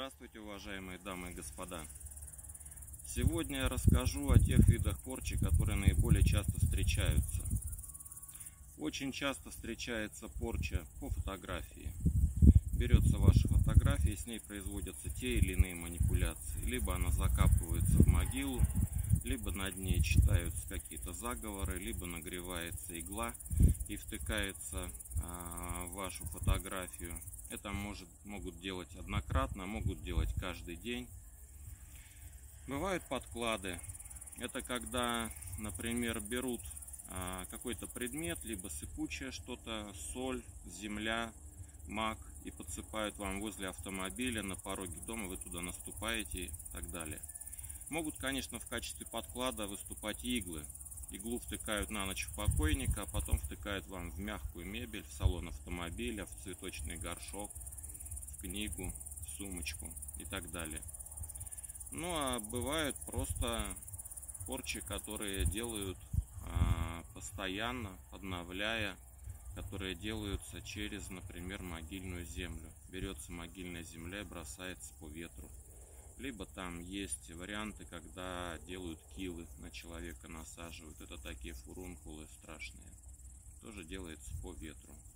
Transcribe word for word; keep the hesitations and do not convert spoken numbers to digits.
Здравствуйте, уважаемые дамы и господа! Сегодня я расскажу о тех видах порчи, которые наиболее часто встречаются. Очень часто встречается порча по фотографии. Берется ваша фотография, и с ней производятся те или иные манипуляции. Либо она закапывается в могилу, либо над ней читаются какие-то заговоры, либо нагревается игла и втыкается а, в вашу фотографию. Это может, могут делать однократно, могут делать каждый день. Бывают подклады. Это когда, например, берут а, какой-то предмет, либо сыпучее что-то, соль, земля, мак, и подсыпают вам возле автомобиля, на пороге дома, вы туда наступаете и так далее. Могут, конечно, в качестве подклада выступать иглы. Иглу втыкают на ночь в покойника, а потом втыкают вам в мягкую мебель, в салон автомобиля, в цветочный горшок, в книгу, в сумочку и так далее. Ну а бывают просто порчи, которые делают а, постоянно, обновляя, которые делаются через, например, могильную землю. Берется могильная земля и бросается по ветру. Либо там есть варианты, когда делают килы, на человека насаживают. Это такие фурункулы страшные. Тоже делается по ветру.